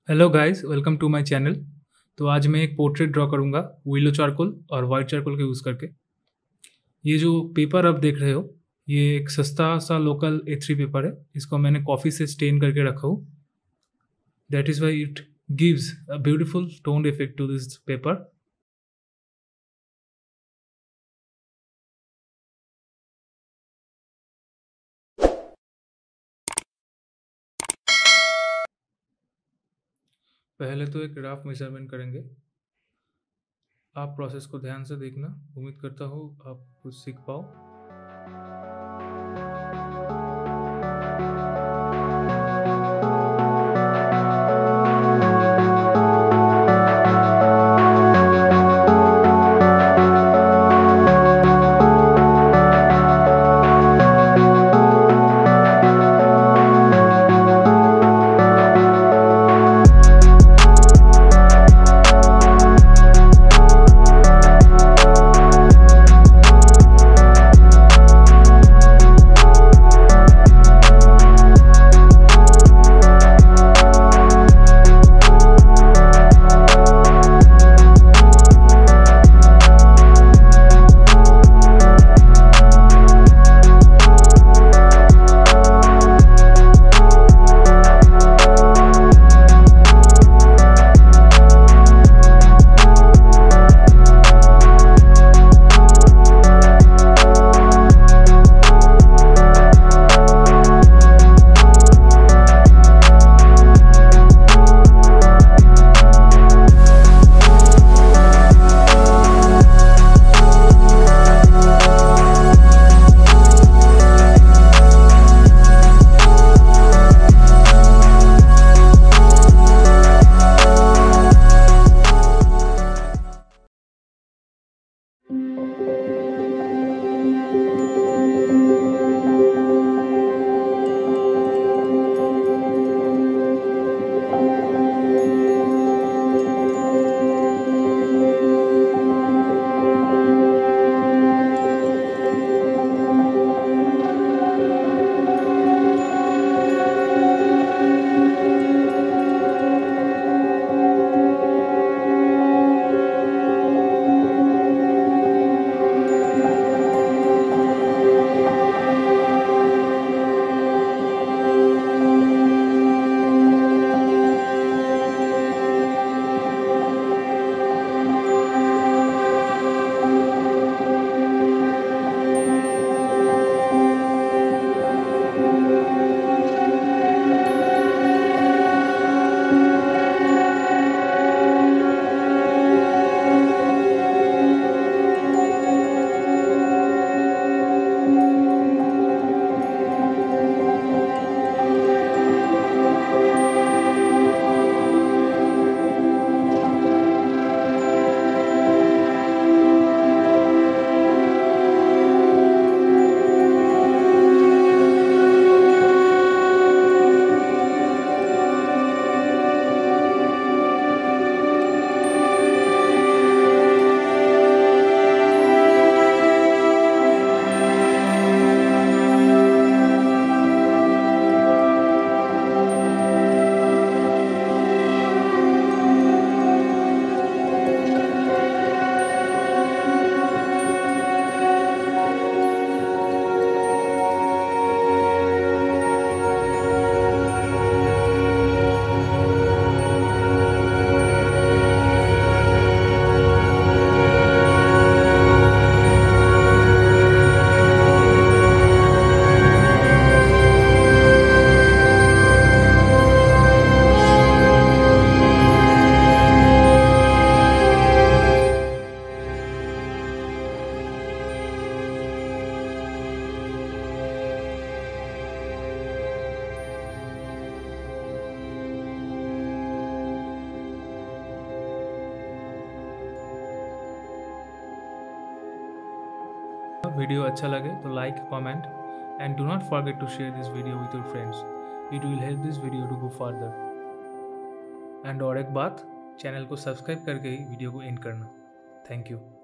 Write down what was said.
Hello guys, welcome to my channel. तो आज मैं एक पोर्ट्रेट ड्रॉ करूंगा विलो चारकोल और वाइट चारकोल का यूज़ करके। ये जो पेपर आप देख रहे हो, ये एक सस्ता सा लोकल A3 पेपर है। इसको मैंने कॉफ़ी से स्टेन करके रखा हूँ। That is why it gives a beautiful toned effect to this paper. पहले तो एक रफ मेजरमेंट करेंगे। आप प्रोसेस को ध्यान से देखना। उम्मीद करता हूँ आप कुछ सीख पाओ। वीडियो अच्छा लगे तो like, comment and do not forget to share this video with your friends. It will help this video to go further. And और एक बात, चैनल को सब्सक्राइब करके ही वीडियो को एंड करना। Thank you.